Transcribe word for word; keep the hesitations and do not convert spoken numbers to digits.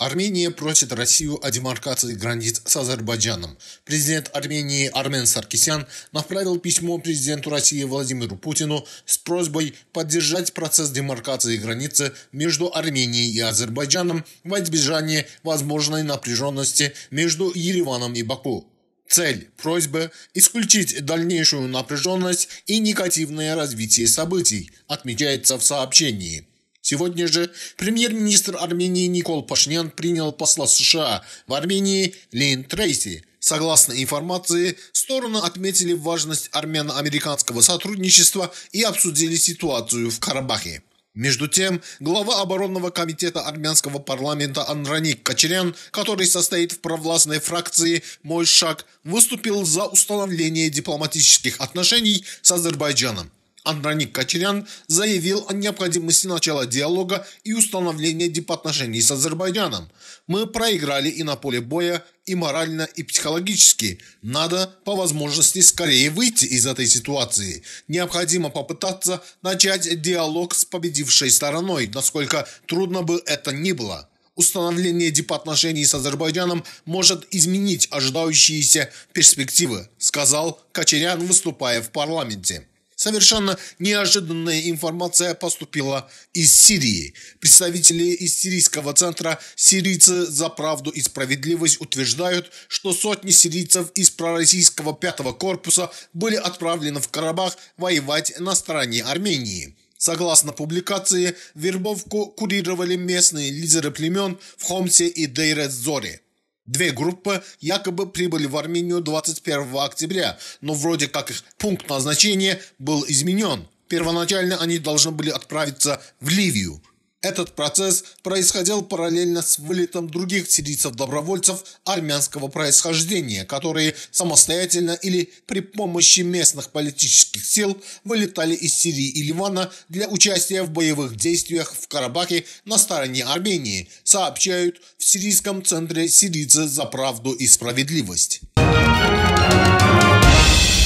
Армения просит Россию о демаркации границ с Азербайджаном. Президент Армении Армен Саркисян направил письмо президенту России Владимиру Путину с просьбой поддержать процесс демаркации границы между Арменией и Азербайджаном во избежание возможной напряженности между Ереваном и Баку. Цель просьбы – исключить дальнейшую напряженность и негативное развитие событий, отмечается в сообщении. Сегодня же премьер-министр Армении Никол Пашинян принял посла США в Армении Лин Трейси. Согласно информации, стороны отметили важность армяно-американского сотрудничества и обсудили ситуацию в Карабахе. Между тем, глава оборонного комитета армянского парламента Анраник Качарян, который состоит в провластной фракции «Мой шаг», выступил за установление дипломатических отношений с Азербайджаном. Анраник Качарян заявил о необходимости начала диалога и установления дипотношений с Азербайджаном. «Мы проиграли и на поле боя, и морально, и психологически. Надо по возможности скорее выйти из этой ситуации. Необходимо попытаться начать диалог с победившей стороной, насколько трудно бы это ни было. Установление дипотношений с Азербайджаном может изменить ожидающиеся перспективы», сказал Качарян, выступая в парламенте. Совершенно неожиданная информация поступила из Сирии. Представители из сирийского центра «Сирийцы за правду и справедливость» утверждают, что сотни сирийцев из пророссийского пятого корпуса были отправлены в Карабах воевать на стороне Армении. Согласно публикации, вербовку курировали местные лидеры племен в Хомсе и Дейр-эз-Зоре. Две группы якобы прибыли в Армению двадцать первого октября, но вроде как их пункт назначения был изменен. Первоначально они должны были отправиться в Ливию. Этот процесс происходил параллельно с вылетом других сирийцев-добровольцев армянского происхождения, которые самостоятельно или при помощи местных политических сил вылетали из Сирии и Ливана для участия в боевых действиях в Карабахе на стороне Армении, сообщают в сирийском центре «Сирийцы за правду и справедливость».